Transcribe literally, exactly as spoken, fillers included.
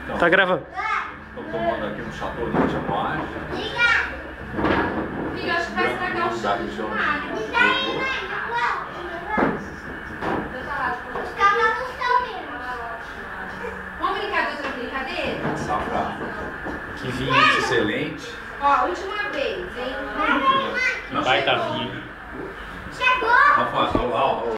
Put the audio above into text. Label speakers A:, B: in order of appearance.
A: Então,
B: Tá gravando.
A: estou tomando aqui um Chateau de Chamois.
C: Filho, acho que vai estragar o chão de tomate.
D: Os cavalos estão mesmo.
C: Vamos brincar de outra brincadeira?
A: Safra. Que vinho excelente.
C: Ó, última vez, hein?
B: Vai tá vinho.
D: Chegou!
A: Rafa, olha lá, ó.